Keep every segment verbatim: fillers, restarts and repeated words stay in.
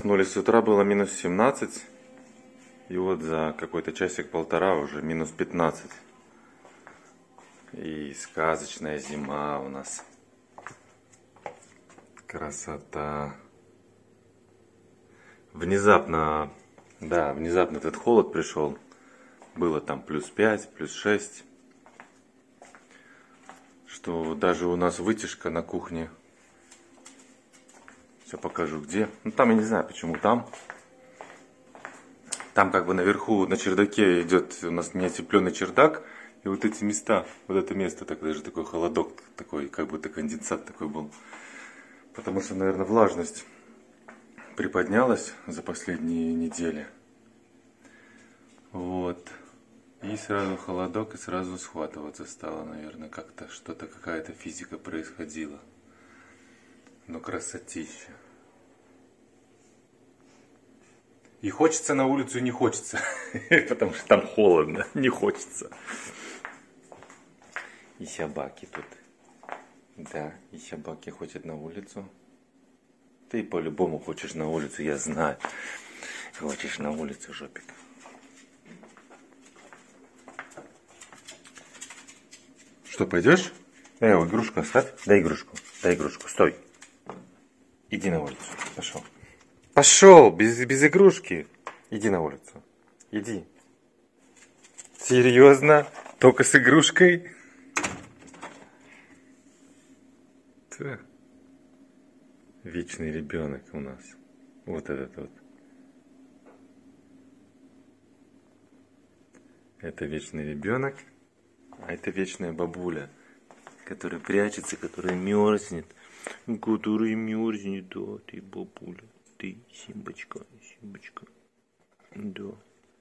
Проснулись с утра, было минус семнадцать. И вот за какой-то часик-полтора уже минус пятнадцать. И сказочная зима у нас. Красота. Внезапно, да, внезапно этот холод пришел. Было там плюс пять, плюс шесть. Что даже у нас вытяжка на кухне. Сейчас покажу где. Ну там я не знаю почему там. Там как бы наверху на чердаке идет у нас неотепленный чердак. И вот эти места, вот это место, так даже такой холодок, такой, как будто конденсат такой был. Потому что, наверное, влажность приподнялась за последние недели. Вот. И сразу холодок, и сразу схватываться стало, наверное, как-то что-то, какая-то физика происходила. Но красотища. И хочется на улицу, и не хочется. Потому что там холодно, не хочется. И собаки тут. Да, и собаки ходят на улицу. Ты по-любому хочешь на улицу, я знаю. Хочешь на улицу, жопик. Что, пойдешь? Эй, игрушку оставь. Дай игрушку. Дай игрушку. Стой. Иди на улицу. Пошел. Пошел, без, без игрушки. Иди на улицу. Иди. Серьезно? Только с игрушкой? Да. Вечный ребенок у нас. Вот этот вот. Это вечный ребенок, а это вечная бабуля, которая прячется, которая мерзнет. Которая мерзнет, да, ты бабуля. Ты, Симбочка, Симбочка. Да.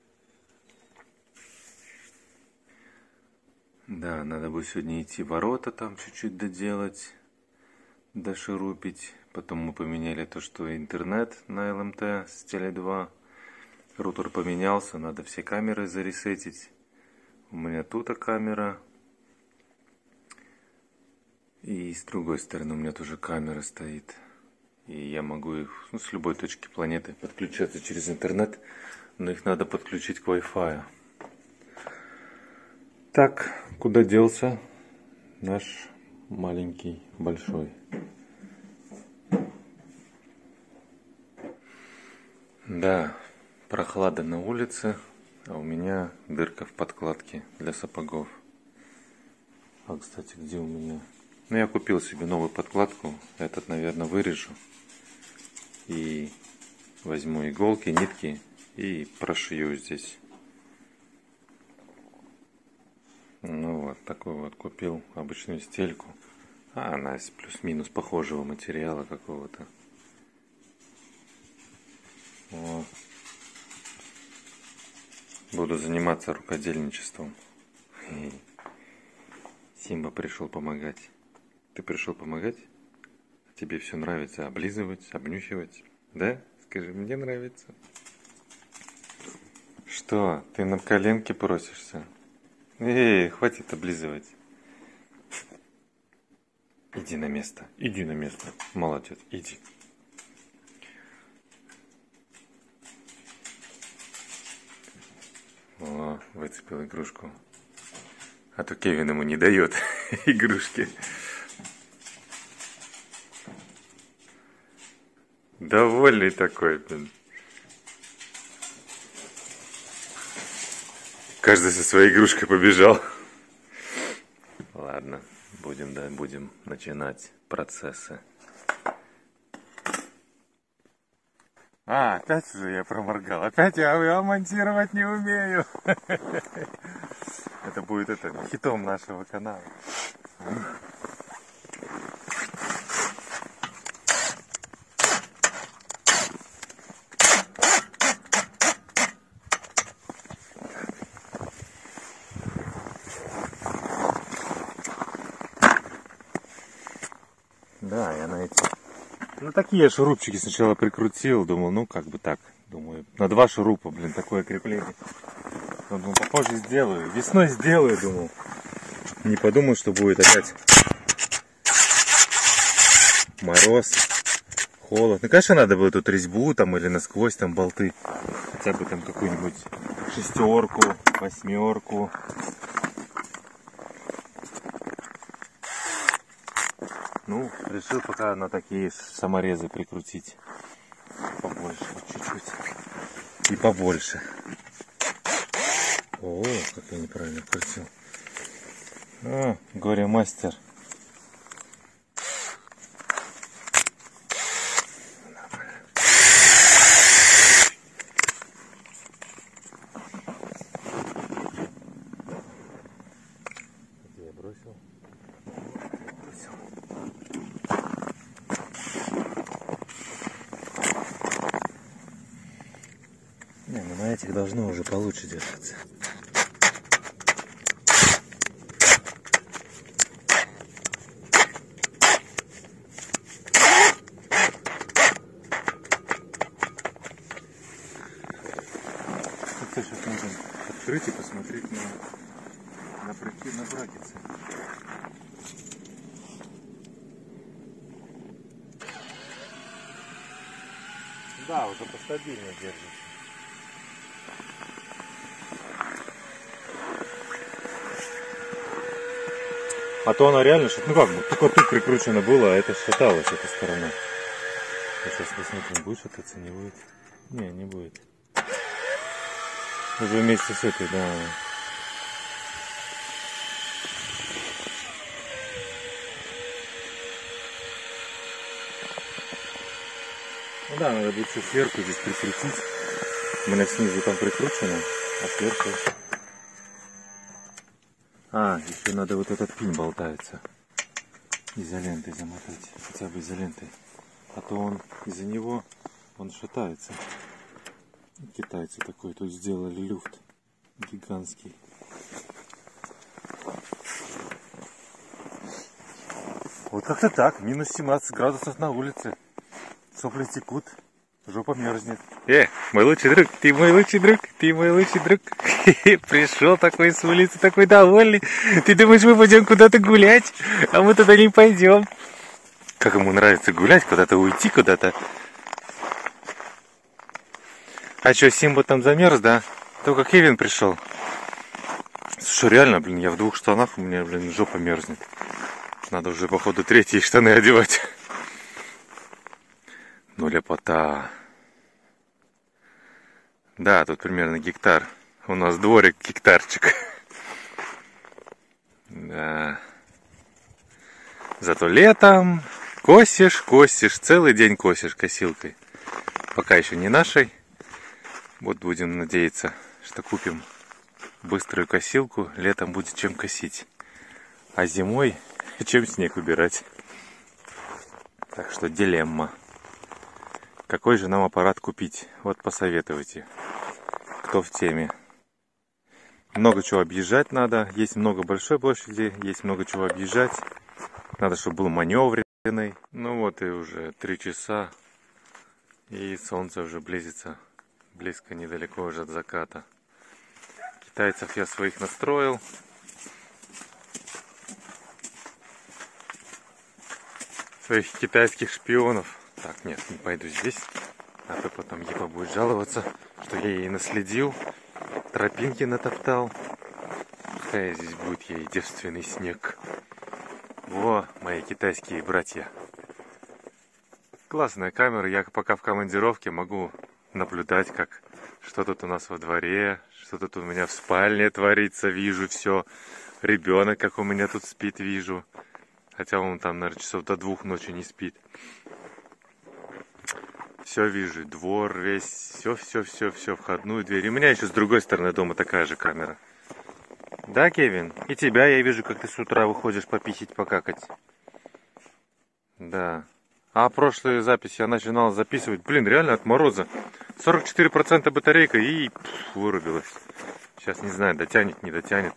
Да, надо будет сегодня идти ворота там чуть-чуть доделать, дошурупить. Потом мы поменяли то, что интернет на эл эм тэ с теле два. Рутер поменялся, надо все камеры заресетить. У меня тут камера. И с другой стороны у меня тоже камера стоит. И я могу их, ну, с любой точки планеты подключаться через интернет, но их надо подключить к Wi-Fi. Так, куда делся наш маленький большой? Да, прохлада на улице, а у меня дырка в подкладке для сапогов. А, кстати, где у меня? Ну, я купил себе новую подкладку, этот, наверное, вырежу. И возьму иголки, нитки и прошью здесь. Ну вот, такой вот купил обычную стельку. А она из плюс-минус похожего материала какого-то. Вот. Буду заниматься рукодельничеством. Симба пришел помогать. Ты пришел помогать? Тебе все нравится облизывать, обнюхивать? Да? Скажи, мне нравится. Что, ты на коленке просишься? Эй, хватит облизывать. Иди на место, иди на место. Молодец, иди. О, выцепил игрушку. А то Кевин ему не дает игрушки. Довольный такой, блин. Каждый со своей игрушкой побежал. Ладно, будем, да, будем начинать процессы. А, опять уже я проморгал. Опять я, я монтировать не умею. Это будет это, хитом нашего канала. Да, я на эти... Ну, такие шурупчики сначала прикрутил. Думал, ну, как бы так. Думаю, на два шурупа, блин, такое крепление. Думал, попозже сделаю. Весной сделаю, думал. Не подумал, что будет опять мороз, холод. Ну, конечно, надо было тут резьбу там или насквозь там болты. Хотя бы там какую-нибудь шестерку, восьмерку. Ну, решил пока на такие саморезы прикрутить. Побольше, чуть-чуть. И побольше. О, как я неправильно крутил. О, горе-мастер. Где я бросил? Бросил. Не, ну на этих должно уже получше держаться. Сейчас нужно открыть и посмотреть на, на, браки, на бракетсы. Да, уже постабильнее держится. А то она реально, ну как бы, только тут прикручено было, а это шаталось, эта сторона. Сейчас посмотрим, будет шататься, не будет? Не, не будет. Уже вместе с этой, да. Ну да, надо будет все сверху здесь прикрутить. У меня снизу там прикручено, а сверху... А, еще надо вот этот пин болтается. Изолентой замотать, хотя бы изолентой. А то он из-за него, он шатается. Китайцы такой тут сделали люфт гигантский. Вот как-то так, минус семнадцать градусов на улице. Сопли текут, жопа мерзнет. Э, мой лучший друг, ты мой лучший друг, ты мой лучший друг. Пришел такой с улицы, такой довольный. Ты думаешь, мы пойдем куда-то гулять, а мы туда не пойдем. Как ему нравится гулять, куда-то уйти, куда-то. А что, Симба там замерз, да? Только Кевин пришел. Слушай, реально, блин, я в двух штанах, у меня, блин, жопа мерзнет. Надо уже, походу, третьи штаны одевать. Ну, лепота. Да, тут примерно гектар. У нас дворик гектарчик. Да. Зато летом косишь, косишь, целый день косишь косилкой. Пока еще не нашей. Вот будем надеяться, что купим быструю косилку. Летом будет чем косить. А зимой чем снег убирать. Так что дилемма. Какой же нам аппарат купить? Вот посоветуйте. Кто в теме. Много чего объезжать надо. Есть много большой площади. Есть много чего объезжать. Надо, чтобы был маневренный. Ну вот и уже три часа. И солнце уже близится. Близко, недалеко уже от заката. Китайцев я своих настроил. Своих китайских шпионов. Так, нет, не пойду здесь. А то потом Ева будет жаловаться, что я ей наследил. Тропинки натоптал. Пускай здесь будет ей девственный снег. Во, мои китайские братья. Классная камера. Я пока в командировке могу наблюдать, как что тут у нас во дворе, что тут у меня в спальне творится, вижу все. Ребенок, как у меня тут спит, вижу. Хотя он там, наверное, часов до двух ночи не спит. Все вижу, двор весь, все, все, все, все, входную дверь. И у меня еще с другой стороны дома такая же камера. Да, Кевин? И тебя я вижу, как ты с утра выходишь пописить, покакать. Да. А прошлую запись я начинал записывать. Блин, реально от мороза. сорок четыре процента батарейка и пфф, вырубилась. Сейчас не знаю, дотянет, не дотянет.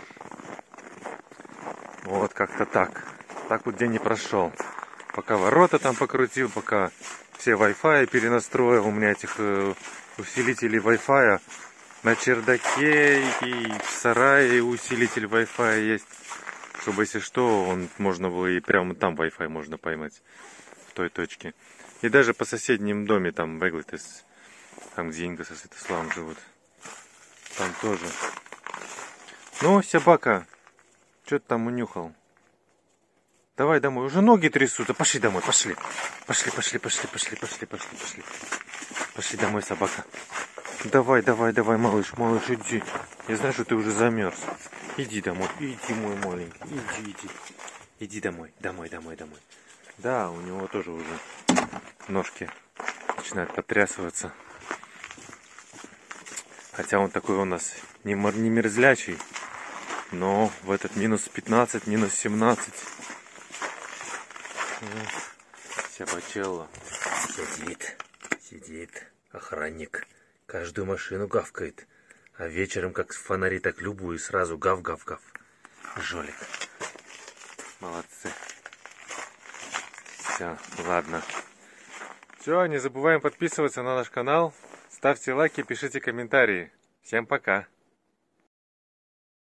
Вот как-то так. Так вот день не прошел. Пока ворота там покрутил, пока все Wi-Fi перенастроил. У меня этих э, усилителей Wi-Fi на чердаке и в сарае усилитель Wi-Fi есть. Чтобы, если что, он можно было и прямо там Wi-Fi можно поймать. В той точке. И даже по соседнем доме, там, Беглитес, там, где Инга со Святославом живут. Там тоже. Ну, собака, что ты там унюхал? Давай домой. Уже ноги трясутся. Пошли домой, пошли. Пошли, пошли, пошли, пошли, пошли, пошли, пошли. Пошли домой, собака. Давай, давай, давай, малыш, малыш, иди. Я знаю, что ты уже замерз. Иди домой, иди, мой маленький. Иди, иди. Иди домой, домой, домой, домой. Да, у него тоже уже ножки начинают потрясываться. Хотя он такой у нас не, не мерзлячий. Но в этот минус пятнадцать, минус семнадцать. Сябачелло. Сидит, сидит охранник. Каждую машину гавкает. А вечером, как фонари, так любую, сразу гав-гав-гав. Жолик. Молодцы. Все, ладно. Все, не забываем подписываться на наш канал. Ставьте лайки, пишите комментарии. Всем пока.